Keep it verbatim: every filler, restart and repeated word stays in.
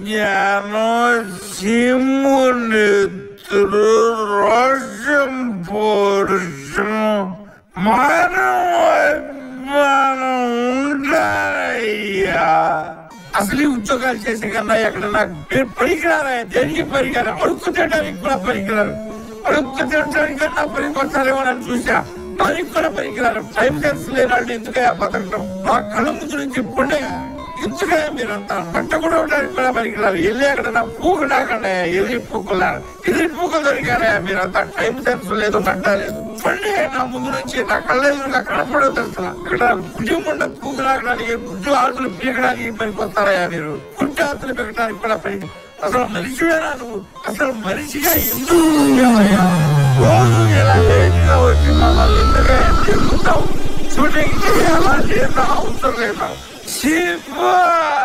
జ్ఞానం సిమ్మునిత్తుడు రోషం పౌరుషం మానవాభిమానం ఉండాలయ్యా. అసలు ఈ ఉద్యోగాలు చేసే కన్నా ఎక్కడ నాకు పనికిరారా? దేనికి పనికిరారు? అడుక్కు తినడానికి కూడా పనికిరారు. అడుక్కు తినడానికి కన్నా పనికొస్తారేమో అని చూసా, పనికి కూడా పనికిరారు. టైం సెన్స్ లేనాడు ఎందుకయ్యా బతకడం? మా కళ్ళ ముందు నుంచి ఇప్పుడే ఎందుకయ్యా మీరంతా పంట కూడా ఉండడానికి కూడా పనికిరారు. వెళ్ళి అక్కడ నా పూకు నాకండి, ఎల్లి పూకులా ఎల్లి పూకులు దొరికారా మీరంతా? టైం సెన్స్ లేదు, పంట లేదు. పండి నా ముందు నుంచి నా కళ్ళ ఎదురుగా కనపడదు. అసలు ఇక్కడ గుడ్డి ముండ పూకు నాకడానికి, గుడ్డు ఆకులు పీకడానికి పనికొస్తారయ్యా మీరు? గుడ్డి ఆకులు పీకడానికి కూడా పని. అసలు మనిషివేనా నువ్వు? అసలు మనిషిగా ఎందుకు రోజు ఎలా వచ్చి మమ్మల్ని ఎందుకు ఎందుకుతావు? షూటింగ్ చేయాలా లేదా అవసరం లేదా? శివ